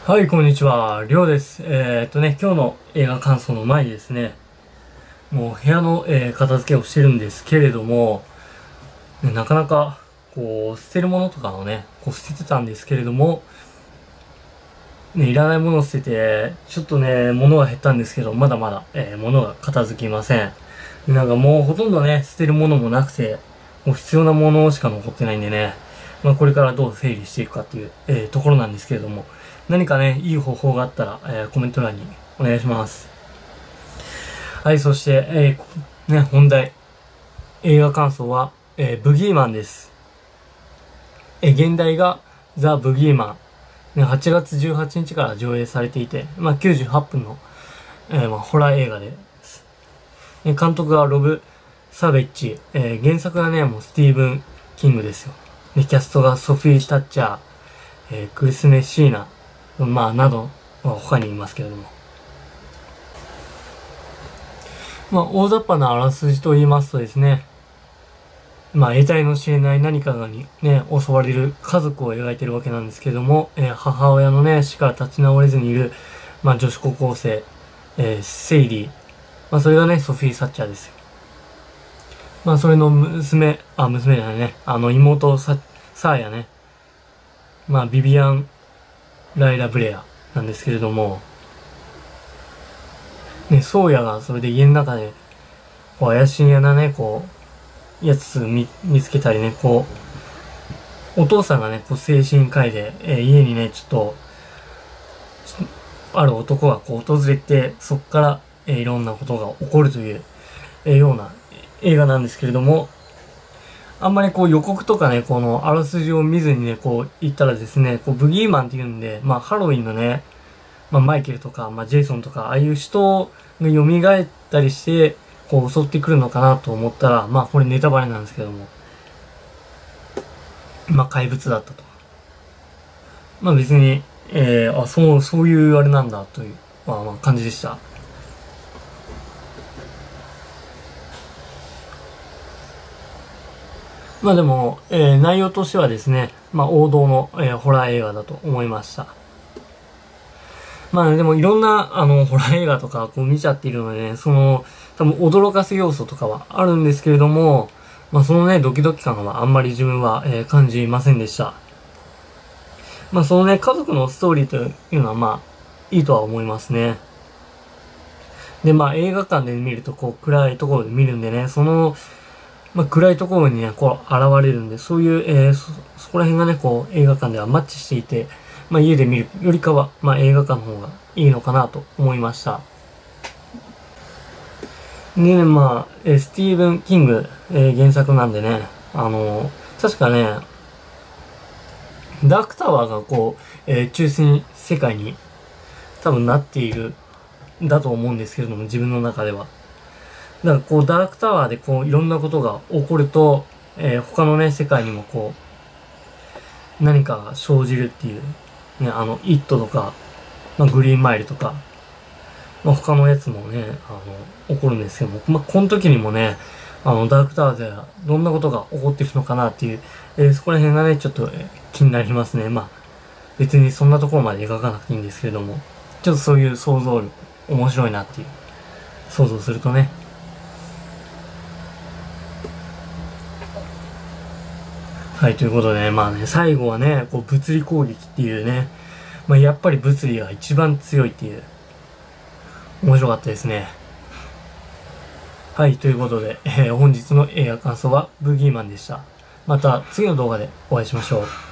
はい、こんにちは。りょうです。今日の映画感想の前にですね、もう部屋の、片付けをしてるんですけれども、なかなか、捨てるものとかをね、捨ててたんですけれども、いらないものを捨てて、ちょっとね、物が減ったんですけど、まだまだ、物が片付きません。なんかもうほとんどね、捨てるものもなくて、もう必要なものしか残ってないんでね、これからどう整理していくかっていう、ところなんですけれども、何かね、いい方法があったら、コメント欄にお願いします。はい、そして、本題。映画感想は、ブギーマンです。現代がザ・ブギーマン。8月18日から上映されていて、98分の、ホラー映画です。監督はロブ・サベッジ。原作がね、もうスティーブン・キングですよ。キャストがソフィー・タッチャー、クリスメ・シーナ、など、他にいますけれども。大雑把なあらすじと言いますとですね、得体の知れない何かにね、襲われる家族を描いているわけなんですけれども、母親のね、死から立ち直れずにいる、女子高校生、セイリー。それがね、ソフィー・サッチャーですよ。それの娘じゃないね、妹サーヤね。ビビアン・ライラ・ブレアなんですけれども、ね、ソーヤがそれで家の中で、怪しげなね、やつ見つけたりね、お父さんがね、精神科医で、家にね、ちょっと、ある男が訪れて、そこから、いろんなことが起こるという、ような映画なんですけれども、あんまり予告とかね、このあらすじを見ずにね、言ったらですね、ブギーマンっていうんで、ハロウィンのね、マイケルとか、ジェイソンとか、ああいう人が蘇ったりして、襲ってくるのかなと思ったら、これネタバレなんですけども、怪物だったと。別に、そういうあれなんだという、感じでした。でも、内容としてはですね、王道の、ホラー映画だと思いました。でもいろんな、ホラー映画とか見ちゃっているのでね、多分驚かす要素とかはあるんですけれども、そのね、ドキドキ感はあんまり自分は、感じませんでした。そのね、家族のストーリーというのはいいとは思いますね。で、映画館で見ると、暗いところで見るんでね、暗いところにね、現れるんで、そういう、そこら辺がね、映画館ではマッチしていて、家で見るよりかは、映画館の方がいいのかなと思いました。でね、スティーブン・キング、原作なんでね、確かね、ダークタワーが中心世界に多分なっている、だと思うんですけれども、自分の中では。だからダークタワーでいろんなことが起こると、他のね、世界にも何かが生じるっていう、ね、イットとか、グリーンマイルとか、他のやつもね、起こるんですけども、この時にもね、ダークタワーではどんなことが起こっていくのかなっていう、そこら辺がね、ちょっと、気になりますね。別にそんなところまで描かなくていいんですけれども、ちょっとそういう想像力、面白いなっていう、想像するとね。はい、ということでね、最後はね、物理攻撃っていうね、やっぱり物理が一番強いっていう、面白かったですね。はい、ということで、本日の映画感想はブギーマンでした。また次の動画でお会いしましょう。